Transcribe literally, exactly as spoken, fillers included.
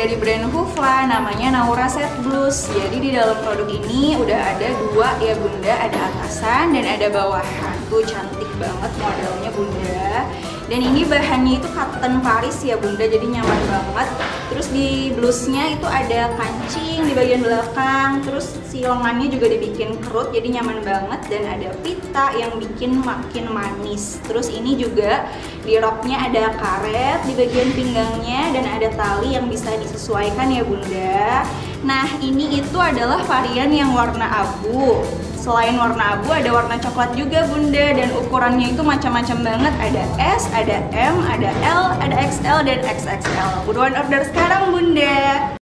dari brand Hoofla, namanya Naura Set Blues. Jadi di dalam produk ini udah ada dua ya bunda, ada atasan dan ada bawahan. Tuh cantik banget modelnya bunda. Dan ini bahannya itu cotton Paris ya bunda, jadi nyaman banget. Terus di blusnya itu ada kancing di bagian belakang. Terus si lengannya juga dibikin kerut, jadi nyaman banget. Dan ada pita yang bikin makin manis. Terus ini juga di roknya ada karet di bagian pinggangnya dan ada tali yang bisa disesuaikan ya bunda. Nah ini itu adalah varian yang warna abu. Selain warna abu ada warna coklat juga bunda, dan ukurannya itu macam-macam banget. Ada S, ada M, ada L, ada X L, dan X X L. Buruan order sekarang bunda.